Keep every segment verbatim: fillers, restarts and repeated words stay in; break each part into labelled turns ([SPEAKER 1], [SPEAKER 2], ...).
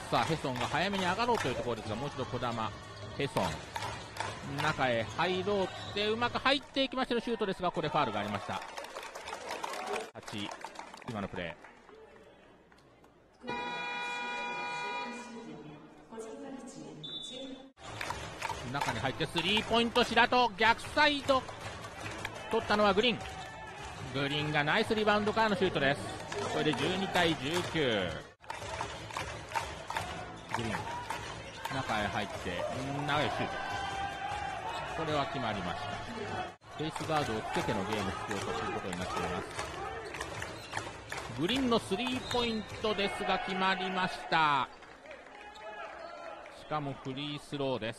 [SPEAKER 1] さあヘソンが早めに上がろうというところですが、もう一度児玉、ヘソン中へ入ろうってうまく入っていきましてのシュートですが、これファウルがありました。はち、今のプレー、中に入ってスリーポイント、白戸逆サイド取ったのはグリーン。グリーンがナイスリバウンドからのシュートです。これでじゅうにたいじゅうきゅう。グリーン中へ入って長いシュート、これは決まりました。フェイスガードをつけてのゲーム出場ということになっています。グリーンのスリーポイントですが決まりました。しかもフリースローです。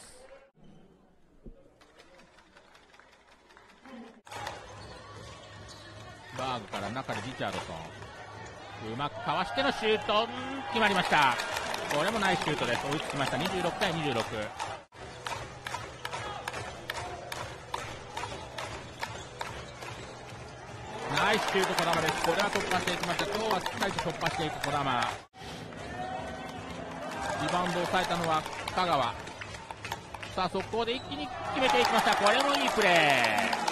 [SPEAKER 1] バーグから中でリチャードソン、うまくかわしてのシュート、決まりました。これもナイスシュートです。追いつきました。にじゅうろくたいにじゅうろく。ナイスシュート児玉です。これは突破していきました。今日はしっかりと突破していく児玉。リバウンドを抑えたのは香川。さあ速攻で一気に決めていきました。これもいいプレー。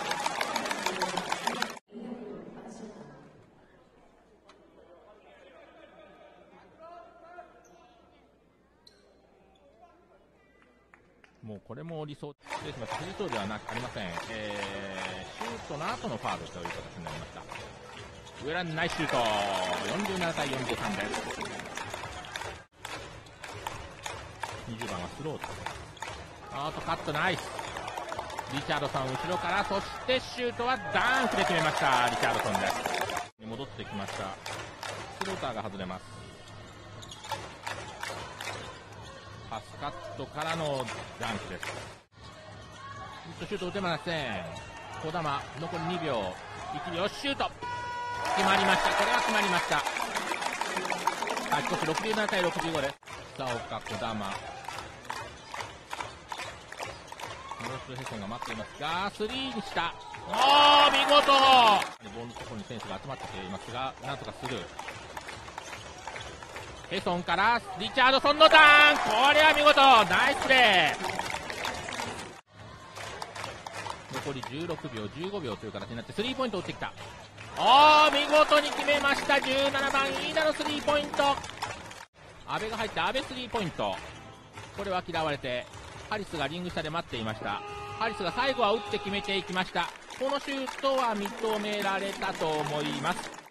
[SPEAKER 1] もうこれも理想、失礼しました。理想ではなくありません。えー、シュートの後のファウルという形になりました。上田ナイスシュート、よんじゅうななたいよんじゅうさんです。にじゅうばんはスローです。あーとカットナイス。リチャードソン後ろから、そしてシュートはダンクで決めました。リチャードソンです。戻ってきました。スローターが外れます。パスカットからのダンクです。シュート打てません。児玉残りにびょう、いきよしシュート決まりました。これは決まりました。勝ち越しろくじゅうななたいろくじゅうごです。さあ岡、児玉、もう一度ヘソンが待っていますがスリーにした。おー見事。ボールのところに選手が集まってきていますが、なんとかスルー。ヘソンからリチャードソンのダンク、これは見事、ナイスプレー。残りじゅうろくびょうじゅうごびょうという形になってスリーポイントを打ってきた。おー見事に決めました。じゅうななばん飯田のスリーポイント。阿部が入って阿部スリーポイント、これは嫌われてハリスがリング下で待っていました。ハリスが最後は打って決めていきました。このシュートは認められたと思います。